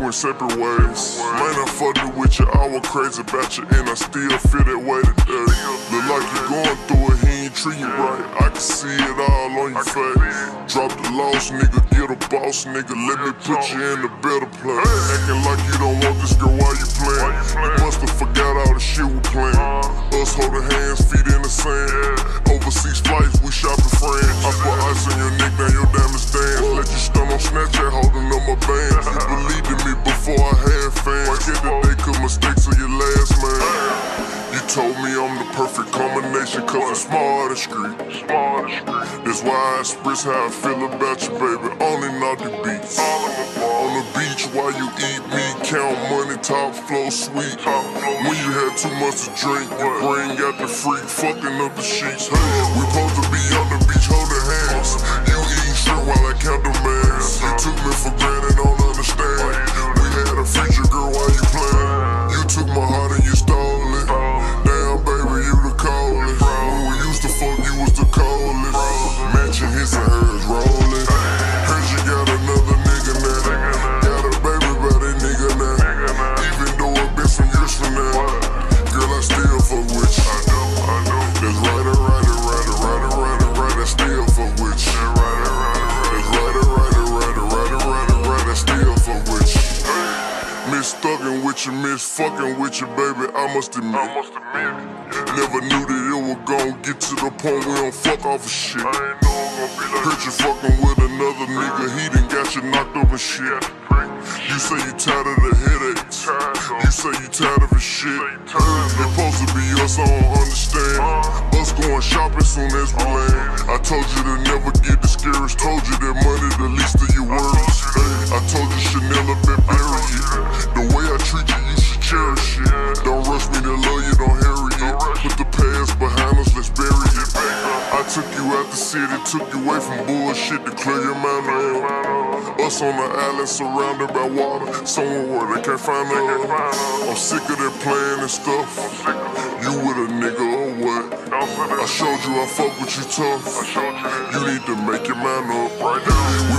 went separate ways. Man, I fucked it with you, I was crazy about you, and I still feel that way today. Look like you going through it, he ain't treat you right. I can see it all on your face. Drop the loss, nigga, get a boss, nigga. Let me put you in a better place. Acting like you don't want this girl while you playing. You musta forgot all the shit we playing. Us holding hands, feet in the sand. Overseas flights, we shopping friends. I put ice on your neck, now your diamonds dance. Let you stun on Snapchat, holding up my bands. You believed in me before I had fans. Get the day, cause mistakes are your last man. You told me I'm the perfect combination, cause I'm smart and street. That's why I express how I feel about you, baby, on and off the beats. On the beach while you eat me, count money, top flow sweet. When you had too much to drink, you bring out the freak, fucking up the sheets. Hey, we supposed to be on the beach holding hands. You eating shrimp while I count the mans. You took me for granted, don't understand. We had a future, girl, while you playing. You took my heart and you stole it. Damn, baby, you the coldest. When we used to fuck, you was the coldest. Matching his and hers, rolling. Heard you got another nigga now. Got a baby by that nigga now. Even though it been some years from now, girl, I still fuck with you. That's right, I still fuck with you. That's right, I still fuck with you. Miss thuggin' with you, miss fucking with you, baby, I must admit. Never knew that it was gon' get to the point we don't fuck off of shit. Heard you fucking with another nigga, he done got you knocked up and shit. You say you tired of the headaches, you say you tired of his shit. It's supposed to be us, I don't understand. Us going shopping soon as we land. I told you to never get discouraged, told you that money the least of your worries. I told you Chanel up and bury it. The way I treat you, you should cherish it. Don't rush me to love you, don't hurry it. Put the past behind us, let's bury it. I took you out the city, took you away from bullshit to clear your mind up. Us on the island surrounded by water, somewhere where they can't find us. I'm sick of that playing and stuff. You with a nigga or what? I showed you I fuck with you tough. You need to make your mind up right now.